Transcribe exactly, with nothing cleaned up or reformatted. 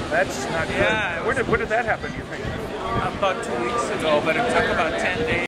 That's not good. Yeah. Where did, where did that happen, you think? About two weeks ago, but it took about ten days.